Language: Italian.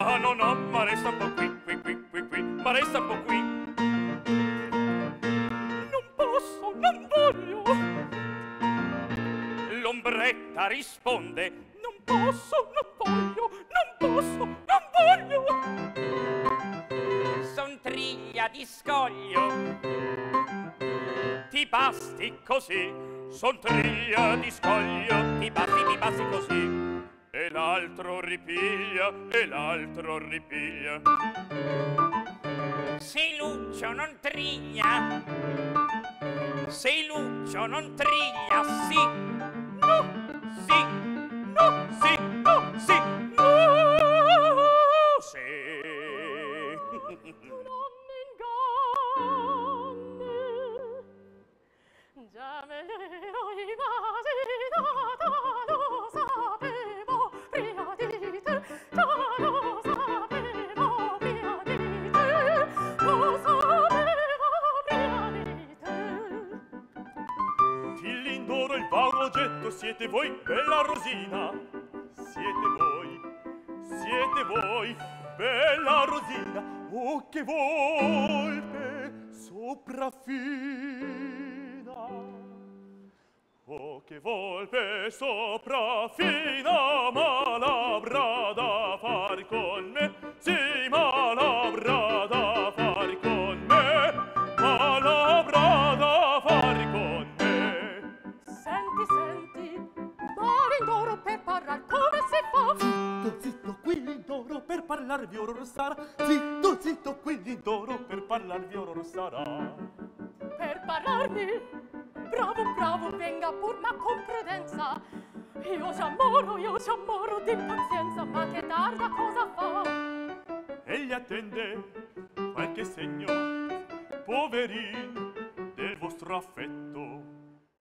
no, ma resta un po' qui, ma resta un po' qui. Non posso, non voglio. L'ombretta risponde: non posso, non voglio, non posso, non voglio. Son triglia di scoglio, ti basti così. Son triglia di scoglio, ti basti così. E l'altro ripiglia, e l'altro ripiglia. Sei luccio, non triglia. Sei luccio, non triglia, sì. No, sì, no, sì, no, sì, no, sì. Non inganni, già me l'ero immaginata, lo sapevo prima di te, già lo sapevo prima di te, lo sapevo prima di te. Il lindoro, il vauro oggetto, siete voi, bella Rosina. Siete voi, bella Rosina. Oh, che volpe sopraffina. Oh, che volpe sopraffina, ma l'avrà da far con me. Sì, ma l'avrà da far con me, ma l'avrà da far con me. Senti, senti, ma l'indoro per parlar come si fa? Zitto, zitto, qui l'indoro per parlarvi or sarà. Zitto, zitto, qui l'indoro per parlarvi or sarà. Per parlarmi? Bravo, bravo, venga pur ma con prudenza. Io ci ammoro di pazienza, ma che tarda cosa fa? Egli attende qualche segno, poverin, del vostro affetto.